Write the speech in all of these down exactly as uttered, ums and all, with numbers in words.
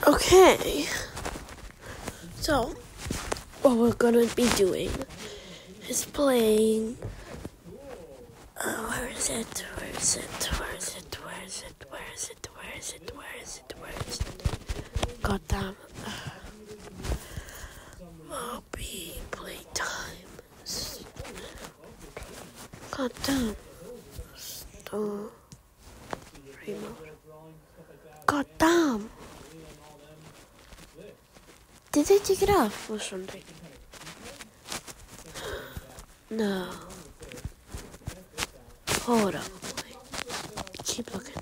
Okay, so what we're gonna be doing is playing. Uh, where is it? Where is it? Where is it? Where is it? Where is it? Where is it? Where is it? Where is it? God damn. Moby playtime. God damn. Stop. Remote. God damn. Did they take it off or something? No. Hold up. Wait. Keep looking.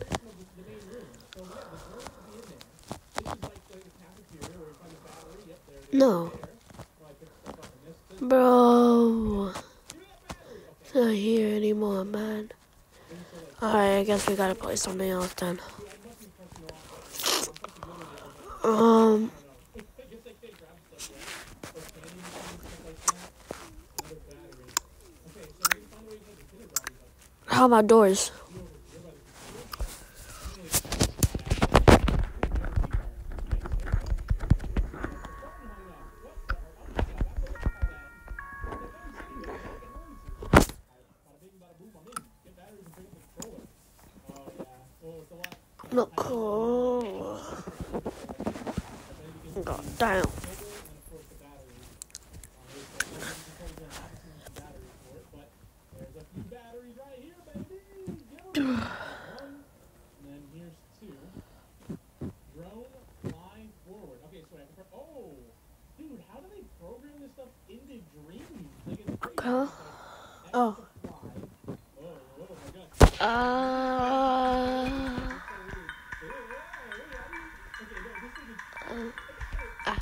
No. Bro. It's not here anymore, man. Alright, I guess we gotta play something else then. Um. How about doors? Look cool. God damn. Okay. Oh. Uh. Um, ah.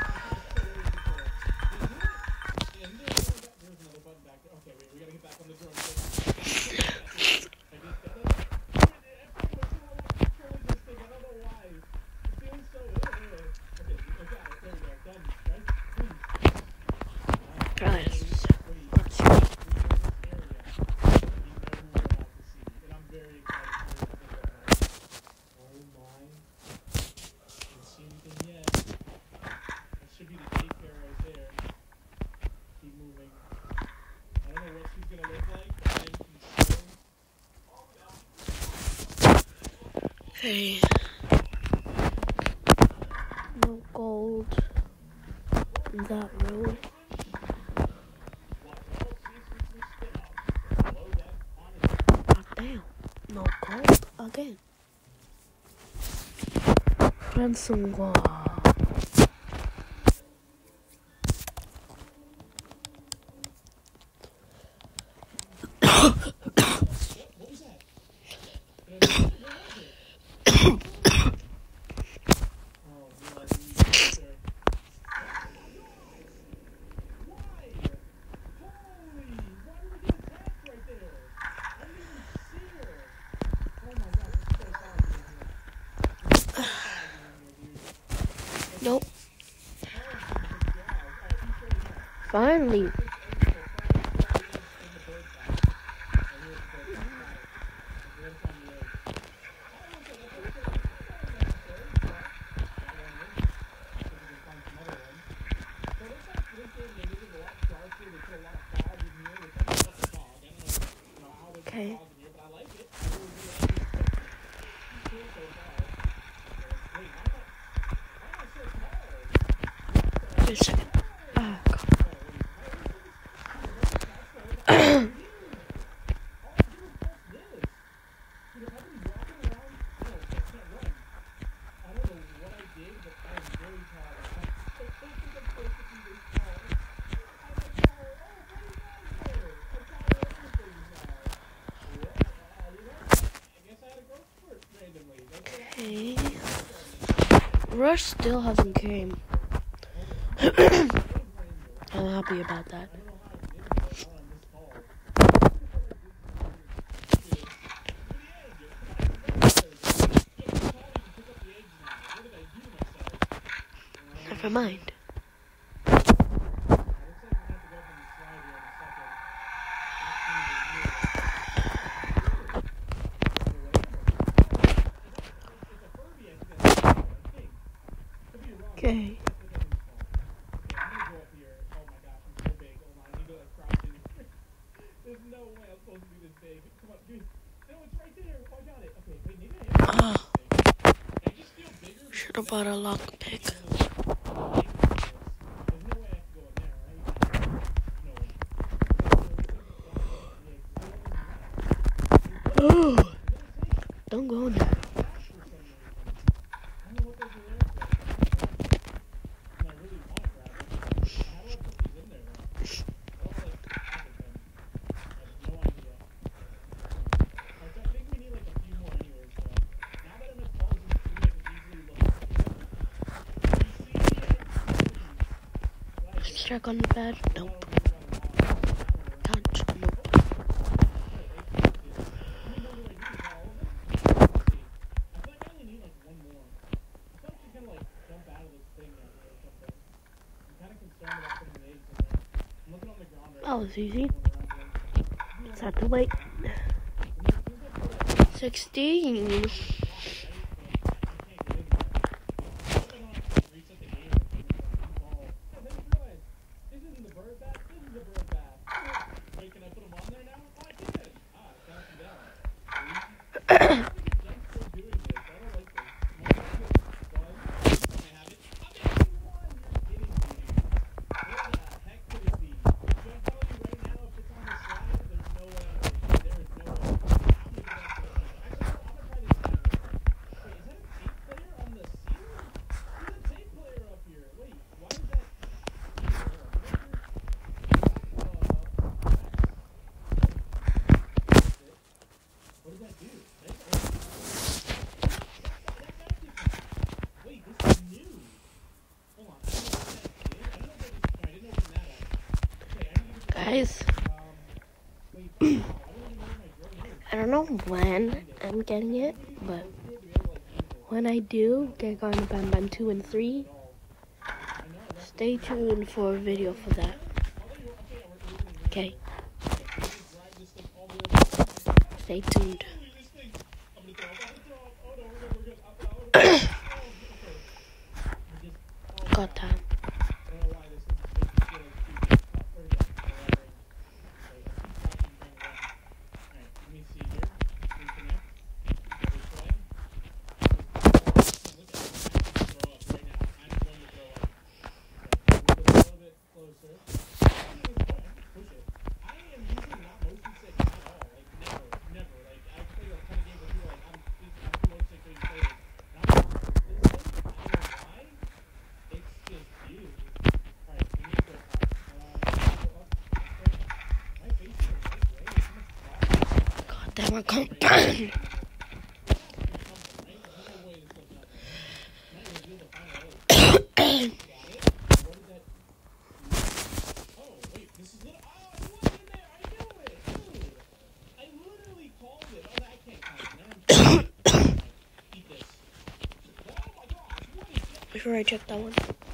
Guys, let's see. Okay. No gold in that room. God damn. No gold again. Ransomware. Nope. Finally. Okay. Wait a second. Oh, God. Okay. Rush still hasn't came. I'm happy about that. Never mind. Okay. Oh. Should have bought a lockpick. Oh. Don't go in there. Check on the bed. Nope. Couch. Nope. That was easy. Just have to wait. Sixteen. Guys, I don't know when I'm getting it, but when I do get Garden of Banban two and three, stay tuned for a video for that. Okay. Stay tuned. Got time. Damn, I can't burn. Before I check that one.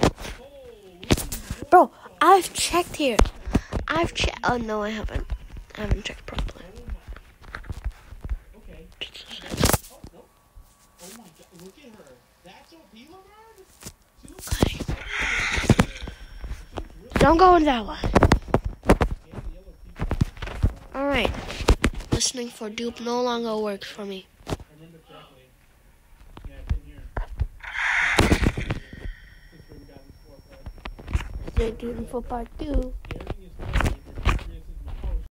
Bro, I've checked here. I've checked. Oh, no, I haven't. I haven't checked properly. Don't go in that one. Alright. Listening for dupe no longer works for me. Stay tuned for part two.